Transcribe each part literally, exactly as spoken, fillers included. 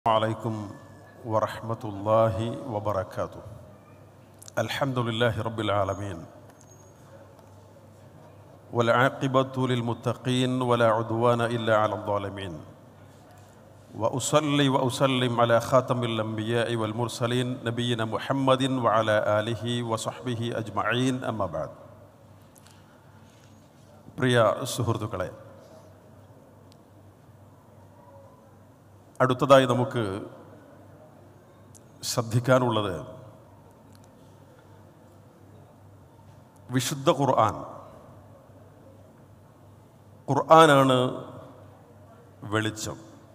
عليكم ورحمة الله وبركاته. الحمد لله رب العالمين والعاقبة للمتقين ولا عدوان إلا على الظالمين وأصلي وأسلم على خاتم الأنبياء والمرسلين نبينا محمد وعلى آله وصحبه أجمعين أما بعد. പ്രിയ സുഹൃത്തുക്കളെ, അടുത്തതായി നമുക്ക് ശ്രദ്ധിക്കാനുള്ളത് വിശുദ്ധ ഖുർആൻ. ഖുർആനാണ് വെളിച്ചം.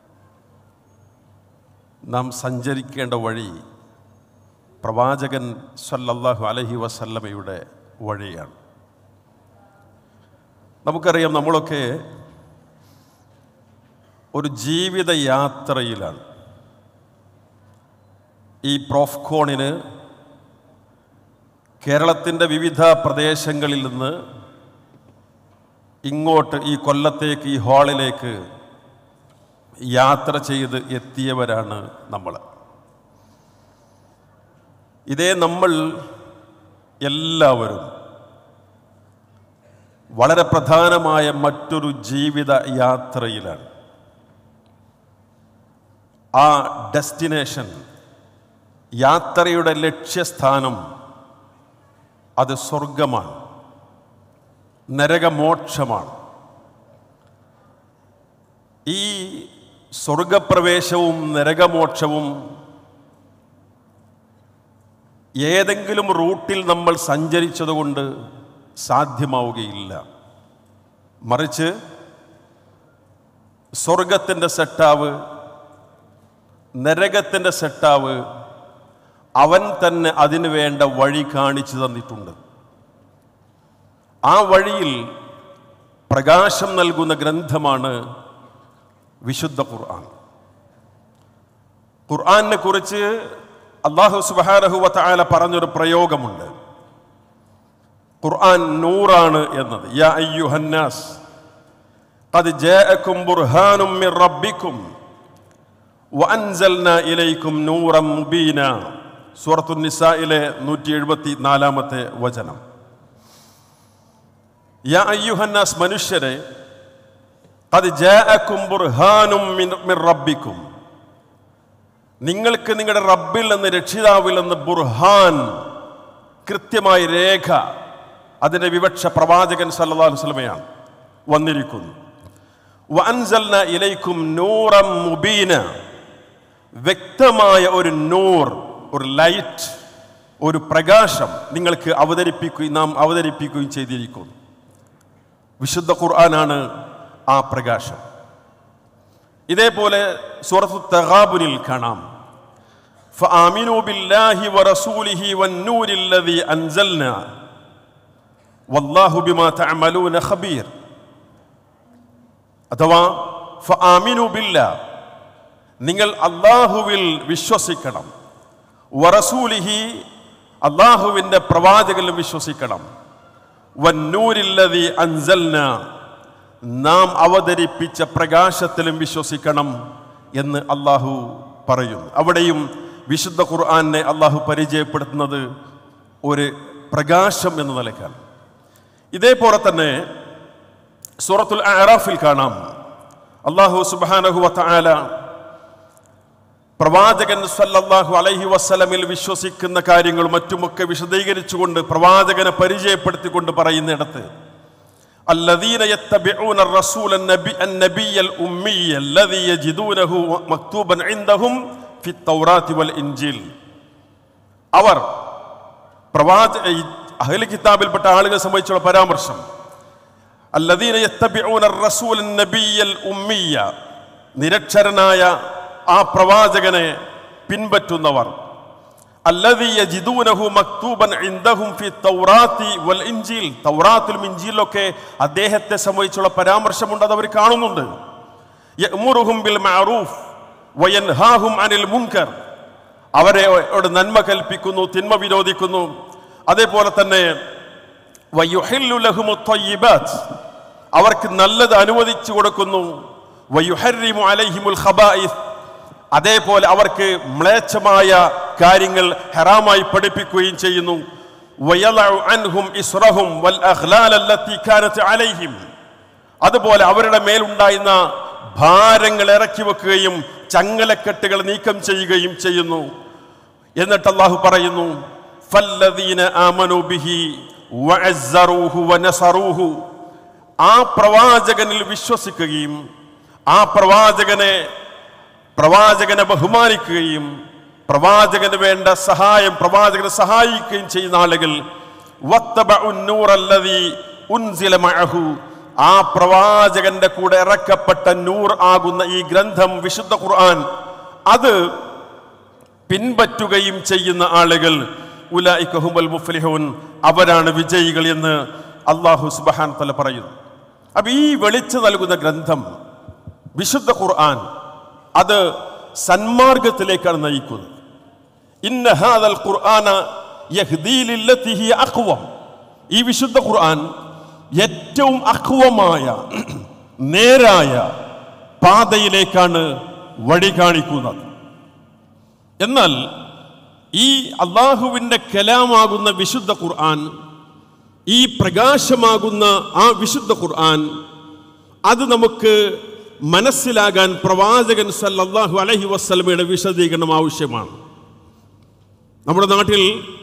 നാം സഞ്ചരിക്കേണ്ട വഴി പ്രവാചകൻ സല്ലല്ലാഹു അലൈഹി വസല്ലമയുടെ വഴിയാണ്. നമുക്കറിയാം, നമ്മളൊക്കെ ഒരു ജീവിത യാത്രയിലാണ്. ഈ പ്രോഫ്കോണിന് കേരളത്തിൻ്റെ വിവിധ പ്രദേശങ്ങളിൽ നിന്ന് ഇങ്ങോട്ട് ഈ കൊല്ലത്തേക്ക്, ഈ ഹാളിലേക്ക് യാത്ര ചെയ്ത് എത്തിയവരാണ് നമ്മൾ. ഇതേ നമ്മൾ എല്ലാവരും വളരെ പ്രധാനമായ മറ്റൊരു ജീവിത യാത്രയിലാണ്. ആ ഡെസ്റ്റിനേഷൻ, യാത്രയുടെ ലക്ഷ്യസ്ഥാനം, അത് സ്വർഗമാണ്, നരകമോക്ഷമാണ്. ഈ സ്വർഗപ്രവേശവും നരകമോക്ഷവും ഏതെങ്കിലും റൂട്ടിൽ നമ്മൾ സഞ്ചരിച്ചതുകൊണ്ട് സാധ്യമാവുകയില്ല. മറിച്ച് സ്വർഗത്തിൻ്റെ സെട്ടാവ്, നരകത്തിൻ്റെ സെട്ടാവ് അവൻ തന്നെ അതിനു വേണ്ട വഴി കാണിച്ചു തന്നിട്ടുണ്ട്. ആ വഴിയിൽ പ്രകാശം നൽകുന്ന ഗ്രന്ഥമാണ് വിശുദ്ധ ഖുർആൻ. ഖുർആനെ കുറിച്ച് അല്ലാഹു സുബ്ഹാനഹു വ തആല പറഞ്ഞൊരു പ്രയോഗമുണ്ട്. ഖുർആൻ നൂറാണ് എന്നത്. യാ അയ്യുഹന്നാസ് ഖദ് ജാഅകും ബുർഹാനും മിർ റബ്ബിക്കും വഅൻസൽനാ ഇലൈക്കും നൂറൻ മുബീന. സൂറത്തുൻ നിസായിലെ നൂറ്റി എഴുപത്തി നാലാമത്തെ വചനം. യാ അയ്യുഹന്നാസ്, മനുഷ്യരെ, ഖദ് ജാഅകും ബുർഹാനും മിർ റബ്ബിക്കും, നിങ്ങൾക്ക് നിങ്ങളുടെ റബ്ബിൽ നിന്ന്, രക്ഷിതാവിൽ നിന്ന് ബുർഹാൻ, കൃത്യമായ രേഖ, അതിൻ്റെ വിവക്ഷ പ്രവാചകൻ സല്ലല്ലാഹു അലൈഹി വസല്ലമയാണ് വന്നിരിക്കുന്നു. വഅൻസൽനാ ഇലൈക്കും നൂറൻ മുബീന, വ്യക്തമായ ഒരു നൂർ, ഒരു ലൈറ്റ്, ഒരു പ്രകാശം നിങ്ങൾക്ക് അവതരിപ്പിക്കുകയും നാം അവതരിപ്പിക്കുകയും ചെയ്തിരിക്കുന്നു. വിശുദ്ധ ഖുർആനാണ് ആ പ്രകാശം. ഇതേപോലെ സൂറത്തു തഗാബുനിൽ കാണാം, ഫആമിനൂ ബില്ലാഹി വറസൂലിഹി വന്നൂരിൽ ലദീ അൻസൽനാ വല്ലാഹു ബിമാ തഅമലൂന ഖബീർ. അഥവാ ഫആമിനൂ ബില്ലാഹ്, നിങ്ങൾ അല്ലാഹുവിൽ വിശ്വസിക്കണം, വറസൂലിഹി, അല്ലാഹുവിൻ്റെ പ്രവാചകനിൽ വിശ്വസിക്കണം, വന്നൂരിൽ ലദീ അൻസൽനാ, നാം അവതരിപ്പിച്ച പ്രകാശത്തിലും വിശ്വസിക്കണം എന്ന് അല്ലാഹു പറയുന്നു. അവിടെയും വിശുദ്ധ ഖുർആനെ അല്ലാഹു പരിചയപ്പെടുത്തുന്നത് ഒരു പ്രകാശം എന്ന നിലയ്ക്കാണ്. ഇതേപോലെ തന്നെ സൂറത്തുൽ അഅറാഫിൽ കാണാം, അല്ലാഹു സുബ്ഹാനഹു വ തആല പ്രവാചകൻ സല്ലല്ലാഹു അലൈഹി വസല്ലമിൽ വിശ്വസിക്കുന്ന കാര്യങ്ങൾ മറ്റുമൊക്കെ വിശദീകരിച്ചുകൊണ്ട്, പ്രവാചകനെ പരിചയപ്പെടുത്തിക്കൊണ്ട് പറയുന്നിടത്ത്, الذين يتبعون الرسول النبي الأمي الذي يجدونه مكتوبا عندهم في التوراة والإنجيل. അവർ പ്രവാചക അഹ്ലി കിതാബിൽപ്പെട്ട ആളുകളെ സംബന്ധിച്ചുള്ള പരാമർശം, الذين يتبعون الرسول النبي الأمي, നിരക്ഷരനായ ആ പ്രവാചകനെ പിൻപറ്റുന്നവർ, അല്ലദീ യജിദൂനഹു മക്തൂബൻ ഇൻദഹും ഫി തൗറാത്തി വൽ ഇൻജീൽ, തൗറാത്തിലും ഇൻജീലിലൊക്കെ അദ്ദേഹത്തെ സംബന്ധിച്ചുള്ള പരാമർശമുണ്ട്, അത് അവർ കാണുന്നുണ്ട്. യഅ്മുറുഹും ബിൽ മഅറൂഫ് വയൻഹാഹും അനിൽ മുൻകർ, അവരെ നന്മ കൽപ്പിക്കുന്നു, തിന്മ വിരോധിക്കുന്നു. അതേപോലെ തന്നെ വയുഹില്ലു ലഹുമുത് ത്വയ്യിബാത്ത്, അവർക്ക് നല്ലത് അനുവദിച്ചു കൊടുക്കുന്നു. വയുഹർരിമു അലൈഹിമുൽ ഖബായിസ്, അതേപോലെ അവർക്ക് മ്ലേച്ഛമായ കാര്യങ്ങൾ ഹറാമായി പഠിപ്പിക്കുകയും ചെയ്യുന്നു. വയളഉ അൻഹും ഇസ്റഹും വൽ അഗ്ലാൽ അല്ലത്തി കാനത് അലൈഹിം, അതുപോലെ അവരുടെ മേലുണ്ടായിരുന്ന ഭാരങ്ങൾ ഇറക്കി വെക്കുകയും ചങ്ങലക്കെട്ടുകൾ നീക്കം ചെയ്യുകയും ചെയ്യുന്നു. എന്നിട്ട് അല്ലാഹു പറയുന്നു, ഫല്ലദീന ആമനൂ ബിഹി വഅസ്സറൂഹു വനസറൂഹു, ആ പ്രവാചകനിൽ വിശ്വസിക്കുകയും ആ പ്രവാചകനെ പ്രവാചകനെ ബഹുമാനിക്കുകയും പ്രവാചകന് വേണ്ട സഹായം പ്രവാചകനെ സഹായിക്കുകയും ചെയ്യുന്ന ആളുകൾ, വത്തബഉൻ നൂറല്ലദീ ഉൻസില മഅഹു, ആ പ്രവാചകന്റെ കൂടെ ഇറക്കപ്പെട്ട നൂർ ആകുന്ന ഈ ഗ്രന്ഥം വിശുദ്ധ ഖുർആൻ അത് പിൻപറ്റുകയും ചെയ്യുന്ന ആളുകൾ, ഉലൈക ഹുമുൽ മുഫ്ലിഹൂൻ, അവരാണ് വിജയികൾ എന്ന് അല്ലാഹു സുബ്ഹാനഹു വ തആല പറയുന്നു. അപ്പൊ ഈ വെളിച്ചം നൽകുന്ന ഗ്രന്ഥം വിശുദ്ധ ഖുർആൻ അത് സന്മാർഗത്തിലേക്കാണ് നയിക്കുന്നത്. ഇന്ന ഹാദൽ ഖുർആന യഹ്ദീ ലില്ലത്തി ഹിയ അഖ്വം, ഈ വിശുദ്ധ ഖുർആൻ ഏറ്റവും അഖ്വമായ നേരായ പാതയിലേക്കാണ് വഴി കാണിക്കുന്നത്. എന്നാൽ ഈ അള്ളാഹുവിൻ്റെ കലാമാകുന്ന വിശുദ്ധ ഖുർആൻ, ഈ പ്രകാശമാകുന്ന ആ വിശുദ്ധ ഖുർആൻ അത് നമുക്ക് മനസ്സിലാകാൻ പ്രവാചകൻ സല്ലല്ലാഹു അലൈഹി വസല്ലമയുടെ വിശദീകരണം ആവശ്യമാണ്. നമ്മുടെ നാട്ടിൽ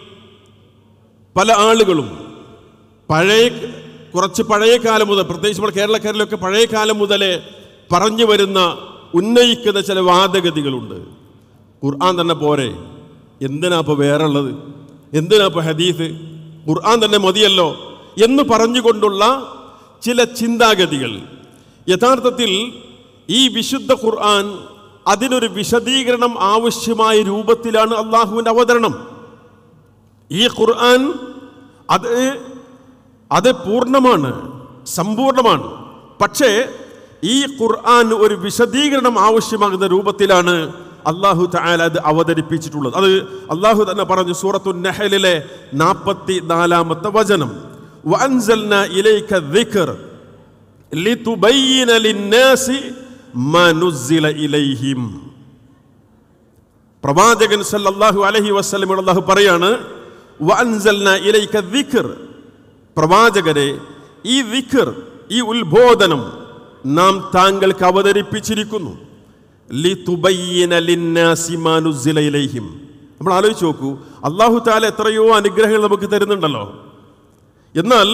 പല ആളുകളും പഴയ കുറച്ച് പഴയ കാലം മുതൽ, പ്രത്യേകിച്ച് നമ്മുടെ കേരളക്കാരിലൊക്കെ പഴയ കാലം മുതലേ പറഞ്ഞു വരുന്ന ഉന്നയിക്കുന്ന ചില വാദഗതികളുണ്ട്. ഖുർആൻ തന്നെ പോരെ, എന്തിനാ ഇപ്പോൾ വേറെ ഉള്ളത്, എന്തിനാ ഇപ്പോൾ ഹദീസ്, ഖുർആൻ തന്നെ മതിയല്ലോ എന്ന് പറഞ്ഞുകൊണ്ടുള്ള ചില ചിന്താഗതികൾ. യഥാർത്ഥത്തിൽ ഈ വിശുദ്ധ ഖുർആൻ അതിനൊരു വിശദീകരണം ആവശ്യമായ രൂപത്തിലാണ് അള്ളാഹുവിൻ്റെ അവതരണം. ഈ ഖുർആൻ അത് അത് പൂർണ്ണമാണ്, സമ്പൂർണമാണ്. പക്ഷേ ഈ ഖുർആൻ ഒരു വിശദീകരണം ആവശ്യമാകുന്ന രൂപത്തിലാണ് അല്ലാഹു തആല അത് അവതരിപ്പിച്ചിട്ടുള്ളത്. അത് അല്ലാഹു തന്നെ പറഞ്ഞു സൂറത്തുൻ നഹലിലെ നാൽപ്പത്തി നാലാമത്തെ വചനം, വഅൻസൽനാ ഇലൈക ദിക്ർ ലിതുബയ്യിന ലിന്നാസി മാ നുസ്സില ഇലൈഹിം. പ്രവാചകൻ സല്ലല്ലാഹു അലൈഹി വസല്ലം അല്ലാഹു പറയാണ്, വഅൻസൽനാ ഇലൈക ദിക്ർ, പ്രവാചകരെ ഈ ദിക്ർ, ഈ ഉത്ബോധനം നാം താങ്കൾക്ക് അവതരിപ്പിച്ചിരിക്കുന്നു. ലിതുബയ്യിന ലിന്നാസി മാ നുസ്സില ഇലൈഹിം. നമ്മൾ ആലോചിച്ച് നോക്കൂ, അല്ലാഹു തആല എത്രയോ അനുഗ്രഹങ്ങൾ നമുക്ക് തരുന്നുണ്ടല്ലോ. എന്നാൽ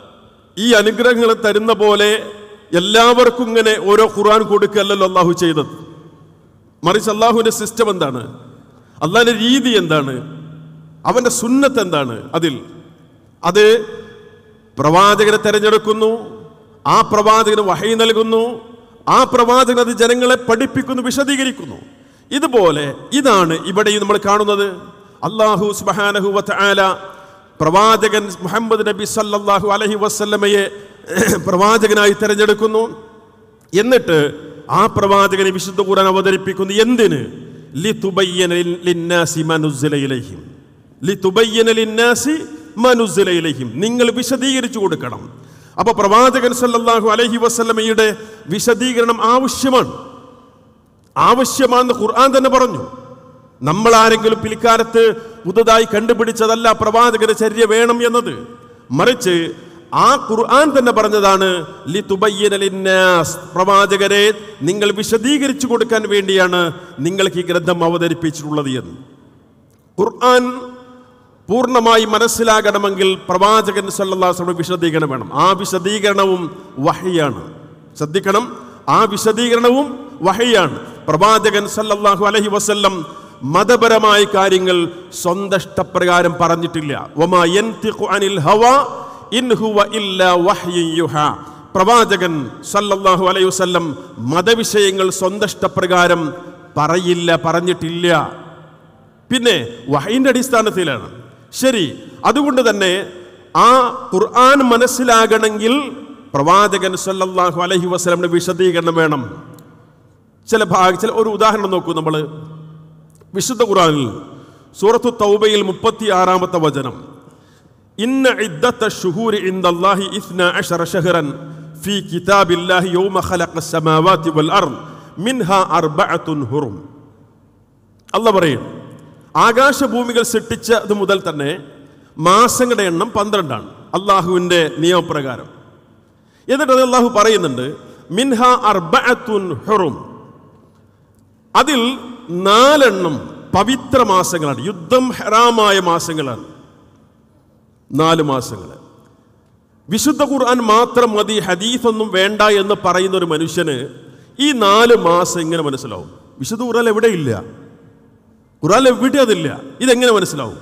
ഈ അനുഗ്രഹങ്ങൾ തരുന്ന പോലെ എല്ലാവർക്കും ഇങ്ങനെ ഓരോ ഖുർആൻ കൊടുക്കല്ലല്ലോ അല്ലാഹു ചെയ്തത്. മറിച്ച് അല്ലാഹുവിൻ്റെ സിസ്റ്റം എന്താണ്, അല്ലാഹുവിൻ്റെ രീതി എന്താണ്, അവൻ്റെ സുന്നത്ത് എന്താണ്? അതിൽ അത് പ്രവാചകനെ തിരഞ്ഞെടുക്കുന്നു, ആ പ്രവാചകന് വഹയി നൽകുന്നു, ആ പ്രവാചകൻ അത് ജനങ്ങളെ പഠിപ്പിക്കുന്നു, വിശദീകരിക്കുന്നു. ഇതുപോലെ ഇതാണ് ഇവിടെയും നമ്മൾ കാണുന്നത്. അല്ലാഹു സുബ്ഹാനഹു വ തആല പ്രവാചകൻ മുഹമ്മദ് നബി സല്ലല്ലാഹു അലൈഹി വസല്ലമയെ പ്രവാചകനായി തിരഞ്ഞെടുക്കുന്നു. എന്നിട്ട് ആ പ്രവാചകനെ വിശുദ്ധ ഖുർആൻ അവതരിപ്പിക്കുന്നു. എന്തിന്? ലിതുബയ്യിന ലിന്നാസി മാ നുസ്സില ഇലൈഹിം, ലിതുബയ്യിന ലിന്നാസി മാ നുസ്സില ഇലൈഹിം, നിങ്ങൾ വിശദീകരിച്ചു കൊടുക്കണം. അപ്പൊ പ്രവാചകൻ സല്ലല്ലാഹു അലൈഹി വസല്ലമയുടെ വിശദീകരണം ആവശ്യമാണ്, ആവശ്യമാണെന്ന് ഖുർആൻ തന്നെ പറഞ്ഞു. നമ്മൾ ആരെങ്കിലും പിൽക്കാലത്ത് പുതുതായി കണ്ടുപിടിച്ചതല്ല പ്രവാചകന്റെ ചര്യ വേണം എന്നത്, മറിച്ച് ആ ഖുർആൻ തന്നെ പറഞ്ഞതാണ് ലിതുബയ്യിന ലിന്നാസ്, പ്രവാചകരെ നിങ്ങൾ വിശദീകരിച്ചു കൊടുക്കാൻ വേണ്ടിയാണ് നിങ്ങൾക്ക് ഈ ഗ്രന്ഥം അവതരിപ്പിച്ചിട്ടുള്ളത് എന്ന്. ഖുർആൻ പൂർണ്ണമായി മനസ്സിലാകണമെങ്കിൽ പ്രവാചകൻ സല്ലല്ലാഹു അലൈഹി വസല്ലം വിശദീകരണം വേണം. ആ വിശദീകരണവും വഹയാണ്. ശ്രദ്ധിക്കണം, ആ വിശദീകരണവും വഹയാണ്. പ്രവാചകൻ സല്ലല്ലാഹു അലൈഹി വസല്ലം മതപരമായ കാര്യങ്ങൾ സ്വന്തം ഇഷ്ടപ്രകാരം പറഞ്ഞിട്ടില്ല. വമാ യൻതിഖു അനിൽ ഹവാ ഇൻ ഹുവ ഇല്ലാ വഹ്യുൻ യുഹാ. പ്രവാചകൻ സല്ലല്ലാഹു അലൈഹി വസല്ലം മതവിഷയങ്ങൾ സ്വന്തം ഇഷ്ടപ്രകാരം പറയില്ല, പറഞ്ഞിട്ടില്ല. പിന്നെ വഹയിന്റെ അടിസ്ഥാനത്തിലാണ്. ശരി, അതുകൊണ്ട് തന്നെ ആ ഖുർആൻ മനസ്സിലാകണമെങ്കിൽ പ്രവാചകൻ സല്ലല്ലാഹു അലൈഹി വസല്ലമിന്റെ വിശദീകരണം വേണം. ചില ഭാഗ ചില ഒരു ഉദാഹരണം നോക്കൂ. നമ്മൾ വിശുദ്ധ ഖുർആനിൽ സൂറത്തു തൗബയിൽ മുപ്പത്തി ആറാമത്തെ വചനം, ഇന്ന ഇദ്ദത്ത ശുഹൂരി ഇൻദല്ലാഹി ഇസ്നാ അശറ ശഹ്റൻ ഫീ കിതാബില്ലാഹി യൗമ ഖലഖസ് സമാവാതി വൽ അർദ് മിൻഹാ അർബഅത്തുൻ ഹുറും. അല്ലാഹു പറയും, ആകാശഭൂമികൾ സൃഷ്ടിച്ചത് മുതൽ തന്നെ മാസങ്ങളുടെ എണ്ണം പന്ത്രണ്ടാണ് അള്ളാഹുവിൻ്റെ നിയമപ്രകാരം. എന്നിട്ട് അള്ളാഹു പറയുന്നുണ്ട്, മിൻഹ അർബഅത്തുൻ ഹുറും, അതിൽ നാലെണ്ണം പവിത്ര മാസങ്ങളാണ്, യുദ്ധം ഹറാമായ മാസങ്ങളാണ്. നാല് മാസങ്ങൾ. വിശുദ്ധ ഖുർആൻ മാത്രം മതി, ഹദീസൊന്നും വേണ്ട എന്ന് പറയുന്ന ഒരു മനുഷ്യന് ഈ നാല് മാസം എങ്ങനെ മനസ്സിലാവും? വിശുദ്ധ ഖുർആൻ എവിടെയില്ല, ഖുർആൻ എവിടെ അതില്ല, ഇതെങ്ങനെ മനസ്സിലാവും?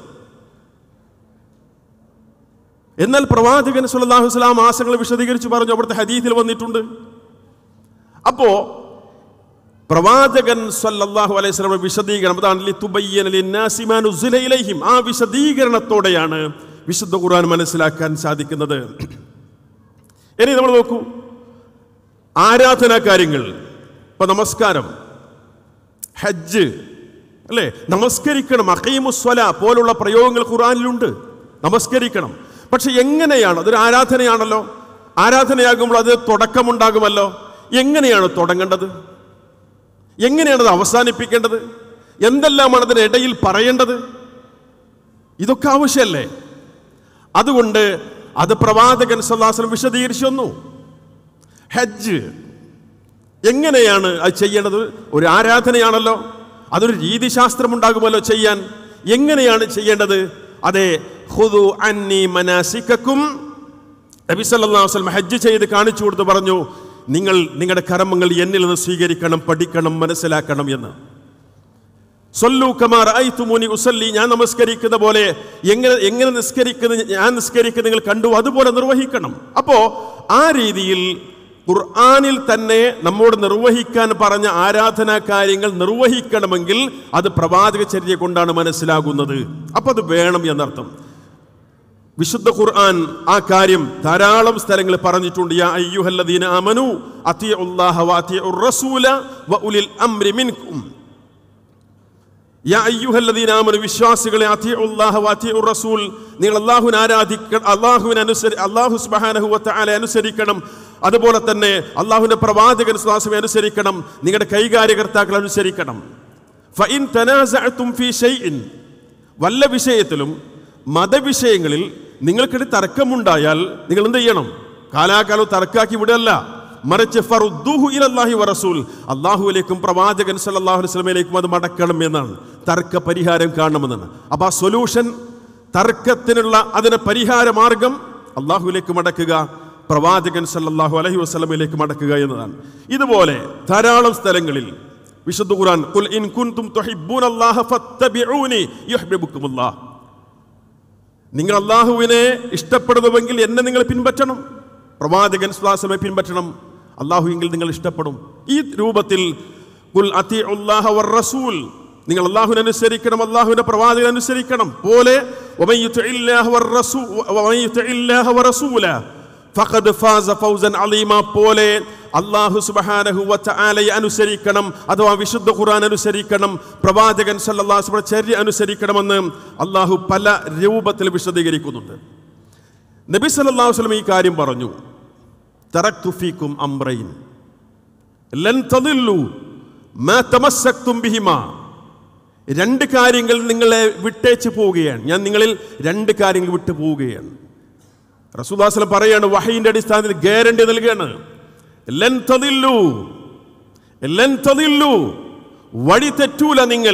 എന്നാൽ പ്രവാചകൻ സ്വല്ലല്ലാഹു അലൈഹി വസല്ലം മാസങ്ങൾ വിശദീകരിച്ച് പറഞ്ഞു, അവിടുത്തെ ഹദീസിൽ വന്നിട്ടുണ്ട്. അപ്പോ പ്രവാചകൻ സ്വല്ലല്ലാഹു അലൈഹി വസല്ലം വിശദീകരണം അതാണ്, ലിതുബയ്യന ലിന്നാസി മാ നുസില ഇലൈഹിം. ആ വിശദീകരണത്തോടെയാണ് വിശുദ്ധ ഖുർആൻ മനസ്സിലാക്കാൻ സാധിക്കുന്നത്. ഇനി നമ്മൾ നോക്കൂ, ആരാധനാ കാര്യങ്ങൾ. ഇപ്പൊ നമസ്കാരം, ഹജ്ജ്, അല്ലേ? നമസ്കരിക്കണം, അഖീമുസ്സലാ പോലുള്ള പ്രയോഗങ്ങൾ ഖുർആനിലുണ്ട്. നമസ്കരിക്കണം. പക്ഷെ എങ്ങനെയാണ്? അതൊരു ആരാധനയാണല്ലോ. ആരാധനയാകുമ്പോൾ അത് തുടക്കമുണ്ടാകുമല്ലോ. എങ്ങനെയാണ് തുടങ്ങേണ്ടത്? എങ്ങനെയാണ് അത് അവസാനിപ്പിക്കേണ്ടത്? എന്തെല്ലാമാണ് അതിനിടയിൽ പറയേണ്ടത്? ഇതൊക്കെ ആവശ്യമല്ലേ? അതുകൊണ്ട് അത് പ്രവാചകൻ സ്വല്ലല്ലാഹു അലൈഹി വസല്ലം വിശദീകരിച്ചു തന്നു. ഹജ്ജ് എങ്ങനെയാണ് അത് ചെയ്യേണ്ടത്? ഒരു ആരാധനയാണല്ലോ, അതൊരു രീതിശാസ്ത്രം ഉണ്ടാകുമല്ലോ ചെയ്യാൻ. എങ്ങനെയാണ് ചെയ്യേണ്ടത്? അതെ, ഖുദു അന്നി മനാസികക്കും. നബി സല്ലല്ലാഹു അലൈഹി വസല്ലം ഹജ്ജ് ചെയ്ത് കാണിച്ചു കൊടുത്ത് പറഞ്ഞു, നിങ്ങൾ നിങ്ങളുടെ കർമ്മങ്ങൾ എന്നിൽ നിന്ന് സ്വീകരിക്കണം, പഠിക്കണം, മനസ്സിലാക്കണം എന്ന്. സല്ലു കമാ റഅയ്തുമൂനി ഉസല്ലി, ഞാൻ നമസ്കരിക്കുന്ന പോലെ എങ്ങനെ എങ്ങനെ നിസ്കരിക്കുന്നത് ഞാൻ നിസ്കരിക്കുന്നത് നിങ്ങൾ കണ്ടു, അതുപോലെ നിർവഹിക്കണം. അപ്പോ ആ രീതിയിൽ ഖുർആനിൽ തന്നെ നമ്മോട് നിർവഹിക്കാൻ പറഞ്ഞ ആരാധനാ കാര്യങ്ങൾ നിർവഹിക്കണമെങ്കിൽ അത് പ്രവാചക ചര്യ കൊണ്ടാണ് മനസ്സിലാകുന്നത്. അപ്പൊ അത് വേണം എന്നർത്ഥം. വിശുദ്ധ ഖുർആൻ ആ കാര്യം ധാരാളം സ്ഥലങ്ങളിൽ പറഞ്ഞിട്ടുണ്ട്. യാ അയ്യുഹല്ലദീന ആമനൂ അത്തിഉല്ലാഹ വഅത്തിഉർ റസൂല വഉലിൽ അംരി മിൻകും. യാ അയ്യുഹല്ലദീന ആമനൂ, വിശ്വാസികളെ, അത്തിഉല്ലാഹ വഅത്തിഉർ റസൂൽ, നിങ്ങൾ അല്ലാഹുവിനെ ആരാധിക്കണം, അല്ലാഹുവിനെ അനുസരി അല്ലാഹു സുബ്ഹാനഹു വ തആല അനുസരിക്കണം. അതുപോലെ തന്നെ അല്ലാഹുവിന്റെ പ്രവാചകൻ സ്വല്ലല്ലാഹു അലൈഹി വസല്ലം അനുസരിക്കണം. നിങ്ങളുടെ കൈകാര്യകർത്താക്കൾ അനുസരിക്കണം. ഫഇൻ തനാസഅതും ഫീ ഷൈഇൻ, വല്ല വിഷയത്തിലും മതവിഷയങ്ങളിൽ നിങ്ങൾക്കിടെ തർക്കമുണ്ടായാൽ നിങ്ങൾ എന്ത് ചെയ്യണം? കാലാകാലം തർക്കാക്കി വിടല്ല, മറിച്ച് ഫറുദ്ദൂഹു ഇലല്ലാഹി വറസൂൽ, അല്ലാഹുവിലേക്കും പ്രവാചകൻ സല്ലല്ലാഹു അലൈഹി വസല്ലമയിലേക്കും അത് മടക്കണം എന്നാണ്. തർക്ക പരിഹാരം കാണണമെന്നാണ്. അപ്പൊ ആ സൊല്യൂഷൻ, തർക്കത്തിനുള്ള അതിന് പരിഹാര മാർഗം അല്ലാഹുവിലേക്ക് മടക്കുക, പ്രവാചകൻ സല്ലല്ലാഹു അലൈഹി വസല്ലമയിലേക്ക് മടക്കുക എന്നതാണ്. ഇതുപോലെ ധാരാളം സ്ഥലങ്ങളിൽ വിശുദ്ധ ഖുർആൻ, ഖുൽ ഇൻ കുൻതും തുഹിബ്ബൂനല്ലാഹ ഫത്തബിഊനി യുഹ്ബിബുക്കുമുല്ലാഹ്, നിങ്ങൾ അല്ലാഹുവിനെ ഇഷ്ടപ്പെടുന്നുവെങ്കിൽ എന്നെ നിങ്ങൾ പിൻപറ്റണം, പ്രവാചകൻ സ്വല്ലല്ലാഹു അലൈഹി വസല്ലമയെ പിൻപറ്റണം, അല്ലാഹു എങ്കിൽ നിങ്ങൾ ഇഷ്ടപ്പെടും. ഈ രൂപത്തിൽ ഖുൽ അത്തിഉല്ലാഹ വർ-റസൂൽ, നിങ്ങൾ അല്ലാഹുവിനെ അനുസരിക്കണം, അല്ലാഹുവിന്റെ പ്രവാചകനെ അനുസരിക്കണം. പോലെ വമൻ യുതിഇല്ലാഹ വർ-റസൂൽ വമൻ യുതിഇല്ലാഹ വറസൂല ഫഖദ് ഫാസ ഫൗസൻ അലീമ, പോലെ അല്ലാഹു സുബ്ഹാനഹു വ തആലയെ അനുസരിക്കണം, അഥവാ വിശുദ്ധ ഖുർആൻ അനുസരിക്കണം, പ്രവാചകൻ സല്ലല്ലാഹു അലൈഹി വസല്ലം ചര്യ അനുസരിക്കണമെന്ന് അല്ലാഹു പല രൂപത്തിൽ വിശദീകരിക്കുന്നുണ്ട്. നബി സല്ലല്ലാഹു അലൈഹി വസല്ലം ഈ കാര്യം പറഞ്ഞു, തറക്തു ഫീകും അംറൈൻ ലൻ തദില്ലു മാ തമസ്സക്തും ബിഹിമാ, രണ്ട് കാര്യങ്ങൾ നിങ്ങളെ വിട്ടേച്ച് പോവുകയാണ്, ഞാൻ നിങ്ങളിൽ രണ്ട് കാര്യങ്ങൾ വിട്ടു പോവുകയാണ്. റസൂലുള്ളാഹി സ്വല്ലല്ലാഹു അലൈഹി വസല്ലം പറയാണ്, വഹയിന്റെ അടിസ്ഥാനത്തിൽ ഗ്യാരണ്ടി നൽകുകയാണ്, ലൻ തദില്ലു ലൻ തദില്ലു, വഴി തെറ്റൂല നിങ്ങൾ,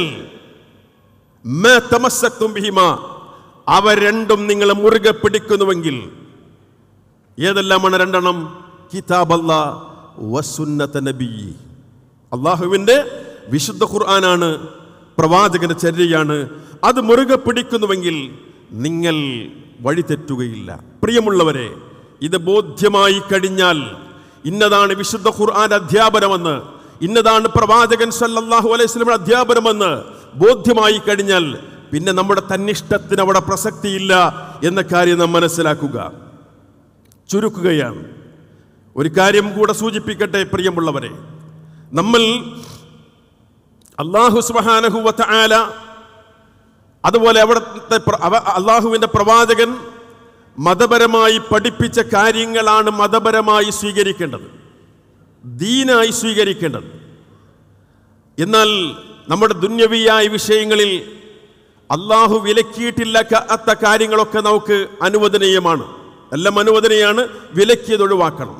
മാ തമസ്സക്തും ബിഹിമാ, അവ രണ്ടും നിങ്ങൾ മുറുകെ പിടിക്കുന്നുവെങ്കിൽ. ഏതെല്ലാമാണ് രണ്ടെണ്ണം? കിതാബല്ലാഹ് വസുന്നത നബി, അല്ലാഹുവിന്റെ വിശുദ്ധ ഖുർആനാണ്, പ്രവാചകന്റെ ചര്യയാണ്. അത് മുറുകെ പിടിക്കുന്നുവെങ്കിൽ നിങ്ങൾ വഴി തെറ്റുകയില്ല. പ്രിയമുള്ളവരെ, ഇത് ബോധ്യമായി കഴിഞ്ഞാൽ, ഇന്നതാണ് വിശുദ്ധ ഖുർആന്റെ അധ്യാപനമെന്ന്, ഇന്നതാണ് പ്രവാചകൻ സല്ലല്ലാഹു അലൈഹി വസല്ലം അധ്യാപനമെന്ന് ബോധ്യമായി കഴിഞ്ഞാൽ പിന്നെ നമ്മുടെ തന്നിഷ്ടത്തിന് അവിടെ പ്രസക്തിയില്ല എന്ന കാര്യം നാം മനസ്സിലാക്കുക. ചുരുക്കുകയാണ്. ഒരു കാര്യം കൂടെ സൂചിപ്പിക്കട്ടെ പ്രിയമുള്ളവരെ, നമ്മൾ അല്ലാഹു സുബ്ഹാനഹു വ തആല, അതുപോലെ അവിടുത്തെ അല്ലാഹുവിന്റെ പ്രവാചകൻ മതപരമായി പഠിപ്പിച്ച കാര്യങ്ങളാണ് മതപരമായി സ്വീകരിക്കേണ്ടത്, ദീനായി സ്വീകരിക്കേണ്ടത്. എന്നാൽ നമ്മുടെ ദുന്യവിയായ വിഷയങ്ങളിൽ അള്ളാഹു വിലക്കിയിട്ടില്ലാത്ത കാര്യങ്ങളൊക്കെ നമുക്ക് അനുവദനീയമാണ്, എല്ലാം അനുവദനീയമാണ്. വിലക്കിയത് ഒഴിവാക്കണം,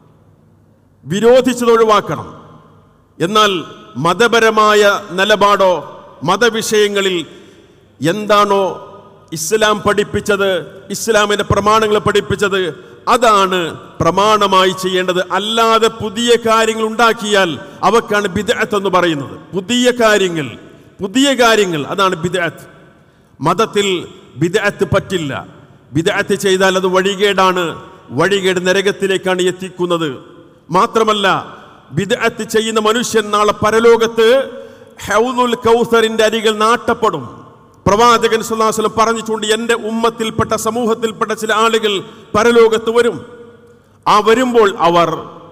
വിരോധിച്ചത് ഒഴിവാക്കണം. എന്നാൽ മതപരമായ നിലപാടോ മതവിഷയങ്ങളിൽ എന്താണോ ഇസ്ലാം പഠിപ്പിച്ചത്, ഇസ്ലാമിന്റെ പ്രമാണങ്ങൾ പഠിപ്പിച്ചത്, അതാണ് പ്രമാണമായി ചെയ്യേണ്ടത്. അല്ലാതെ പുതിയ കാര്യങ്ങൾ ഉണ്ടാക്കിയാൽ അവക്കാണ് ബിദ്അത്ത് എന്ന് പറയുന്നത്. പുതിയ കാര്യങ്ങൾ പുതിയ കാര്യങ്ങൾ അതാണ് ബിദ്അത്ത്. മതത്തിൽ ബിദ്അത്ത് പറ്റില്ല. ബിദ്അത്ത് ചെയ്താൽ അത് വഴികേടാണ്, വഴികേട് നരകത്തിലേക്കാണ് എത്തിക്കുന്നത്. മാത്രമല്ല, ബിദ്അത്ത് ചെയ്യുന്ന മനുഷ്യൻ നാളെ പരലോകത്ത് ഹൗദുൽ കൗസറിന്റെ അരികിൽ നാട്ടപ്പെടും. പ്രവാചകൻ സ്വല്ലല്ലാഹു അലൈഹി വസല്ലം പറഞ്ഞിട്ടുണ്ട്, എൻ്റെ ഉമ്മത്തിൽപ്പെട്ട സമൂഹത്തിൽപ്പെട്ട ചില ആളുകൾ പരലോകത്ത് വരും. ആ വരുമ്പോൾ അവർ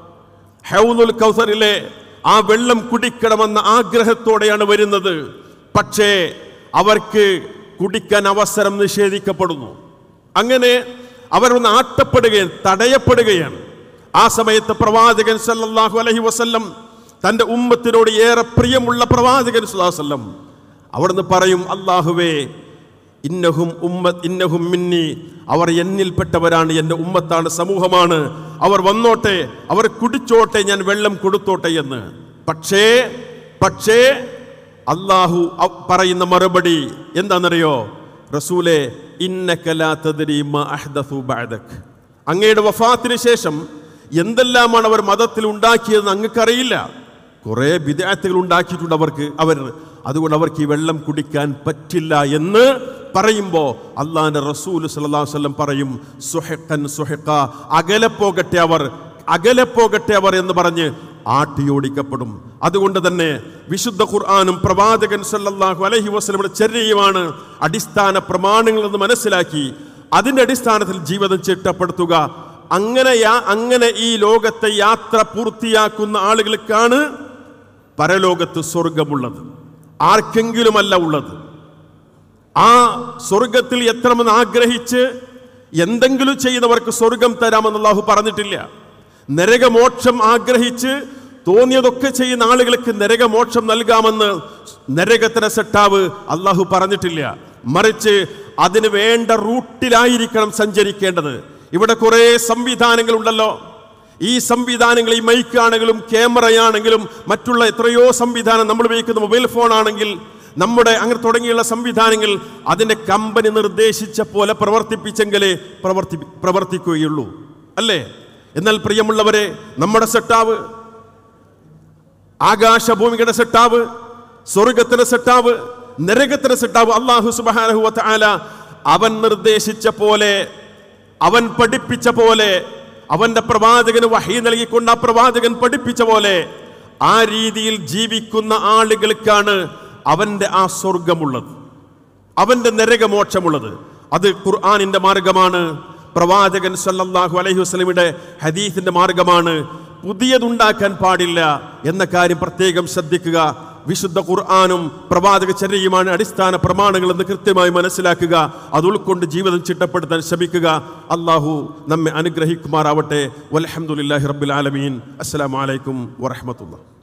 ഹൗദുൽ കൗസറിലെ ആ വെള്ളം കുടിക്കണമെന്ന ആഗ്രഹത്തോടെയാണ് വരുന്നത്. പക്ഷേ അവർക്ക് കുടിക്കാൻ അവസരം നിഷേധിക്കപ്പെടുന്നു. അങ്ങനെ അവർ നാട്ടപ്പെടുകയാണ്, തടയപ്പെടുകയാണ്. ആ സമയത്ത് പ്രവാചകൻ സല്ലല്ലാഹു അലൈഹി വസല്ലം, തൻ്റെ ഉമ്മത്തിനോട് ഏറെ പ്രിയമുള്ള പ്രവാചകൻ സല്ലല്ലാഹു അലൈഹി വസല്ലം അവിടുന്ന് പറയും, അല്ലാഹുവേ, ഇന്നഹും ഉമ്മത്ത് ഇന്നഹും മിന്നി, അവർ എന്നിൽപ്പെട്ടവരാണ്, എൻ്റെ ഉമ്മത്താണ്, സമൂഹമാണ്. അവർ വന്നോട്ടെ, അവർ കുടിച്ചോട്ടെ, ഞാൻ വെള്ളം കൊടുത്തോട്ടെ എന്ന്. പക്ഷേ പക്ഷേ അല്ലാഹു പറയുന്ന മറുപടി എന്താണെന്നറിയോ? റസൂലേ, ഇന്നക ലാ തദ്രി മാ അഹ്ദസു ബഅദക്, അങ്ങയുടെ വഫാത്തിന് ശേഷം എന്തെല്ലാമാണ് അവർ മതത്തിൽ ഉണ്ടാക്കിയതെന്ന് അങ്ങക്കറിയില്ല. കുറേ ബിദ്അത്തുകൾ ഉണ്ടാക്കിയിട്ടുണ്ട് അവർക്ക് അവർ അതുകൊണ്ട് അവർക്ക് ഈ വെള്ളം കുടിക്കാൻ പറ്റില്ല എന്ന് പറയുമ്പോൾ അള്ളാഹിന്റെ റസൂൽ സല്ലല്ലാഹു അലൈഹി വസല്ലം പറയും, സുഹഖൻ സുഹഖ, അകലെ പോകട്ടെ അവർ, അകലെ പോകട്ടെ അവർ എന്ന് പറഞ്ഞ് ആട്ടിയോടിക്കപ്പെടും. അതുകൊണ്ട് തന്നെ വിശുദ്ധ ഖുർആനും പ്രവാചകൻ സല്ലല്ലാഹു അലൈഹി വസല്ലമയുടെ ചര്യയുമാണ് അടിസ്ഥാന പ്രമാണങ്ങൾ എന്ന് മനസ്സിലാക്കി അതിന്റെ അടിസ്ഥാനത്തിൽ ജീവിതം ചിട്ടപ്പെടുത്തുക. അങ്ങനെ അങ്ങനെ ഈ ലോകത്തെ യാത്ര പൂർത്തിയാക്കുന്ന ആളുകൾക്കാണ് പരലോകത്ത് സ്വർഗമുള്ളത്, ആർക്കെങ്കിലുമല്ല ഉള്ളത്. ആ സ്വർഗത്തിൽ എത്തണമെന്ന് ആഗ്രഹിച്ച് എന്തെങ്കിലും ചെയ്യുന്നവർക്ക് സ്വർഗം തരാമെന്ന് അല്ലാഹു പറഞ്ഞിട്ടില്ല. നരകമോക്ഷം ആഗ്രഹിച്ച് തോന്നിയതൊക്കെ ചെയ്യുന്ന ആളുകൾക്ക് നരകമോക്ഷം നൽകാമെന്ന് നരകത്തിന്റെ സെട്ടാവ് അല്ലാഹു പറഞ്ഞിട്ടില്ല. മറിച്ച് അതിന് വേണ്ട റൂട്ടിലായിരിക്കണം സഞ്ചരിക്കേണ്ടത്. ഇവിടെ കുറെ സംവിധാനങ്ങൾ ഉണ്ടല്ലോ. ഈ സംവിധാനങ്ങൾ, ഈ മൈക്കാണെങ്കിലും ക്യാമറയാണെങ്കിലും മറ്റുള്ള എത്രയോ സംവിധാനം, നമ്മൾ ഉപയോഗിക്കുന്ന മൊബൈൽ ഫോൺ ആണെങ്കിൽ നമ്മുടെ അങ്ങനെ തുടങ്ങിയുള്ള സംവിധാനങ്ങൾ അതിൻ്റെ കമ്പനി നിർദ്ദേശിച്ച പോലെ പ്രവർത്തിപ്പിച്ചെങ്കിലേ പ്രവർത്തി പ്രവർത്തിക്കുകയുള്ളൂ അല്ലേ? എന്നാൽ പ്രിയമുള്ളവരെ, നമ്മുടെ സെട്ടാവ്, ആകാശഭൂമിയുടെ സെട്ടാവ്, സ്വർഗത്തിന്റെ സെട്ടാവ്, നരകത്തിന്റെ സെട്ടാവ് അല്ലാഹു സുബ്ഹാനഹു വ തആല അവൻ നിർദ്ദേശിച്ച പോലെ, അവൻ പഠിപ്പിച്ച പോലെ, അവന്റെ പ്രവാചകന് വഹി നൽകിക്കൊണ്ട് ആ പ്രവാചകൻ പഠിപ്പിച്ച പോലെ ആ രീതിയിൽ ജീവിക്കുന്ന ആളുകൾക്കാണ് അവന്റെ ആ സ്വർഗമുള്ളത്, അവന്റെ നരകമോക്ഷമുള്ളത്. അത് ഖുർആനിന്റെ മാർഗമാണ്, പ്രവാചകൻ സല്ലല്ലാഹു അലൈഹി വസല്ലമയുടെ ഹദീസിന്റെ മാർഗമാണ്. പുതിയതുണ്ടാക്കാൻ പാടില്ല എന്ന കാര്യം പ്രത്യേകം ശ്രദ്ധിക്കുക. വിശുദ്ധ ഖുർആനും പ്രവാചക ചര്യയുമാണ് അടിസ്ഥാന പ്രമാണങ്ങൾ എന്ന് കൃത്യമായി മനസ്സിലാക്കുക. അത് ഉൾക്കൊണ്ട് ജീവിതം ചിട്ടപ്പെടുത്താൻ ശ്രമിക്കുക. അല്ലാഹു നമ്മെ അനുഗ്രഹിക്കുമാറാവട്ടെ. വൽഹംദുലില്ലാഹി റബ്ബിൽ ആലമീൻ. അസ്സലാമു അലൈക്കും വറഹ്മത്തുള്ളാഹി.